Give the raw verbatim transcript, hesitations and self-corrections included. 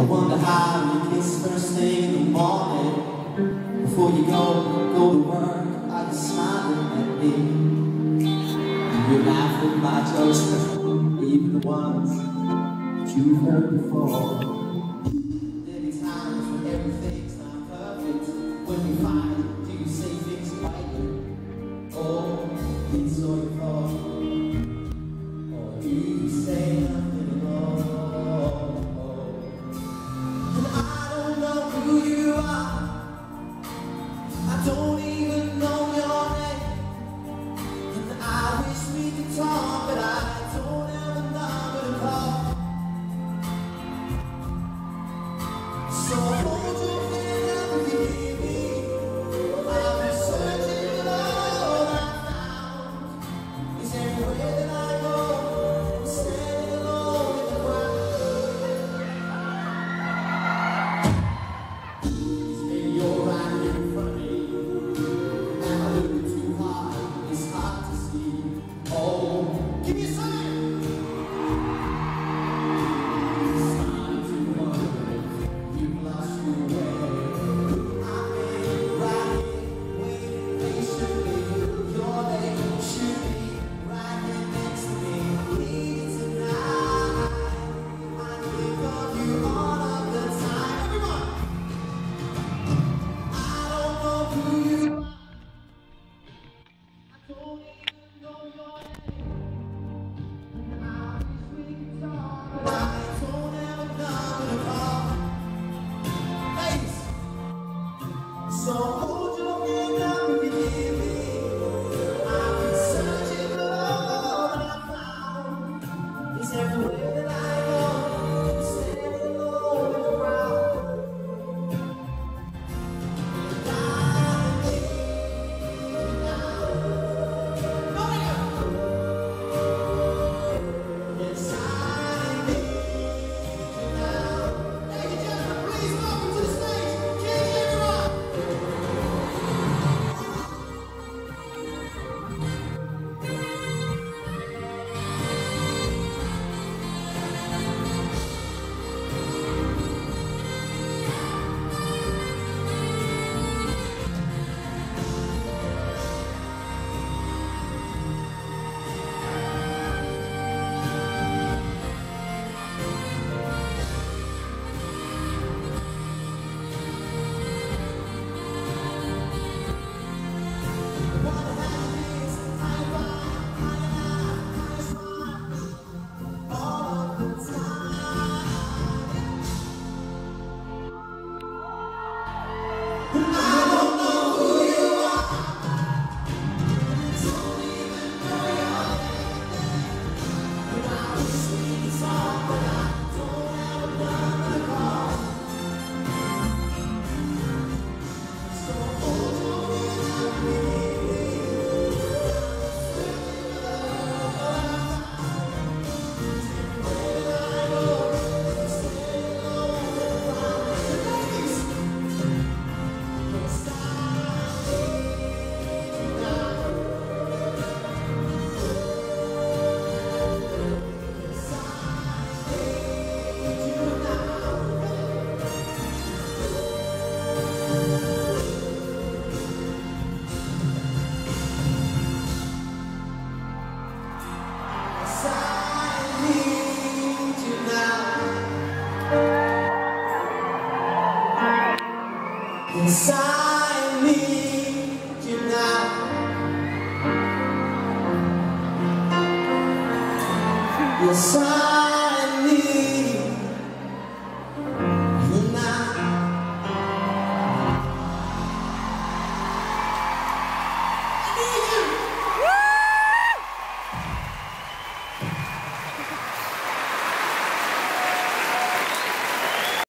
wonder how you kiss first thing in the morning. Before you go, go to work, are you smiling at me? You're laughing at my jokes, even the ones that you've heard before. There'll be times when everything's not perfect. When you find, do you say things quietly? Or it's all your fault? Or do you say nothing at all? And I don't know who you are. I don't even know your name. And I wish we could talk, but I don't have a number to call. So hold your hand up and give me. I've been searching, but all I found is everywhere that I go, I'm standing alone in the crowd. Maybe you're right here in front of me. Am I looking too hard? It's hard to see. Oh, give me a sign. Starting to wonder if you've lost your way. I've been right here, waiting patiently. Your leg should be right here next to me. Needing tonight. I think of you all of the time. Everyone! I don't know who you are. I don't even know your name. And I wish we could talk, but I don't have a number to call. Ladies, so hold your hand up and forgive me. I've been searching, but all that I found is everywhere that I go, I'm standing alone in the crowd. And I need you now. Nottingham! Yes, I need you now. Ladies and gentlemen, please welcome to the stage, King Everyone! Yes, I need you now. Yes, I